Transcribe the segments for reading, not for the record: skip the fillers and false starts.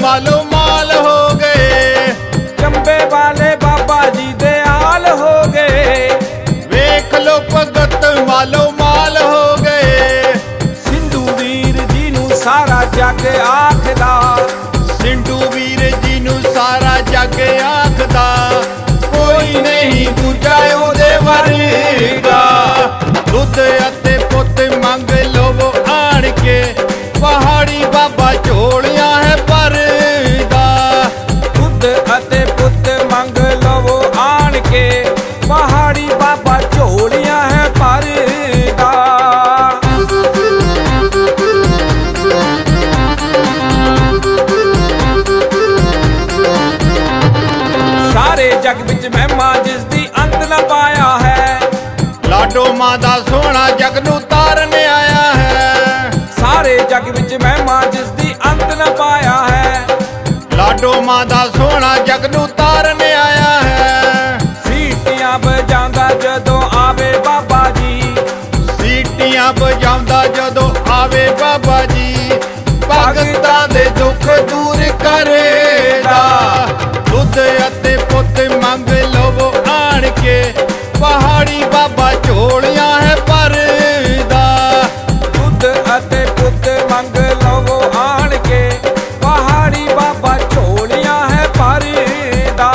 मालो माल हो गए। चंबे वाले बाबा जी दे हाल हो गए। वेख लो भगत मालो माल हो गए। सिंधु वीर जी नू सारा जग आखदा। सिंधु वीर जी नू सारा जग आखदा। कोई नहीं दूजा ओदे वर्गा। दुध अते पुत मंग लवो आण के। पहाड़ी बाबा झोलियां है भरदा। दुध अते पुत मंग लवो आण के। पहाड़ी बाबा झोलियां है भरदा। सारे जग विच महिमा जिसदी अंत न पाया है। लाडो मां दा सोहना जग नू तारन आया है। सारे जग विच महिमा जिसदी अंत न पाया है। लाडो मां दा सोहना जग नू तारन आया है। सीटियां बजांदा जदों आवे बाबा जी। सीटियां बजांदा जदों आवे बाबा जी। भगतां दे दुख दूर करेगा। दुध अते पुत मंग लवो आण के। पहाड़ी बाबा झोलियां है भरदा। दुध अते पुत मंग लवो आण के। पहाड़ी बाबा झोलियां है भरदा।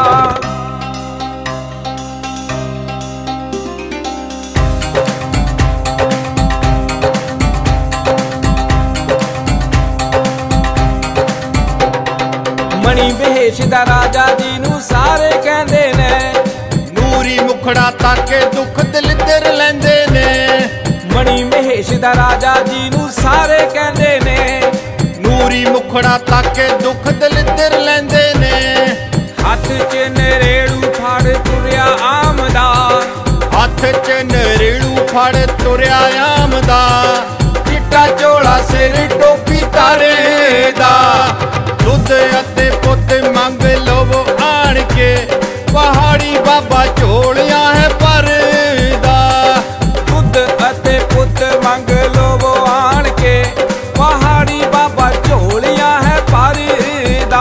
मणि महेश दा राजा जी नू सारे कहंदे ने। ਨੂਰੀ ਮੁਖੜਾ ਤਾਕੇ ਦੁੱਖ ਦਲਿੱਦਰ ਲੈਂਦੇ ਨੇ। मणि महेश दा राजा जी नू सारे कहंदे ने। ਨੂਰੀ ਮੁਖੜਾ ਤਾਕੇ ਦੁੱਖ ਦਲਿੱਦਰ ਲੈਂਦੇ ਨੇ। हथ च नरेड़ू फड़ तुरिया आमदा। हथ च नरेड़ू फड़ तुरिया आमदा। चिट्टा झोला सिर टोपी तारे दा। दुध अते पुत मंग लवो आण के। पहाड़ी बाबा झोलियां है भरदा। दुध अते पुत मंग लवो आण के। पहाड़ी बाबा झोलियां है भरदा।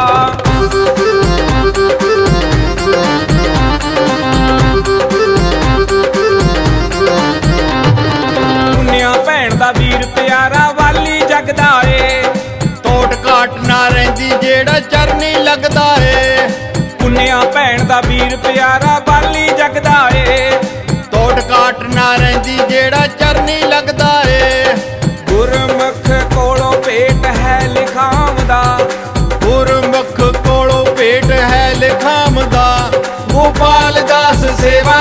पुन्निया भैन दा वीर प्यारा वाली जगदा ए। टोट घाट ना रहिंदी जेड़ा चरनी लगदा ए। पुन्निया भैन दा वीर प्यारा वाली जगदा ए। टोट घाट ना रहिंदी जेड़ा चरनी लगदा ए। गुरमुख कोलों भेट है लिखामदा। गुरमुख कोलों भेट है लिखामदा। गोपाल दास सेवा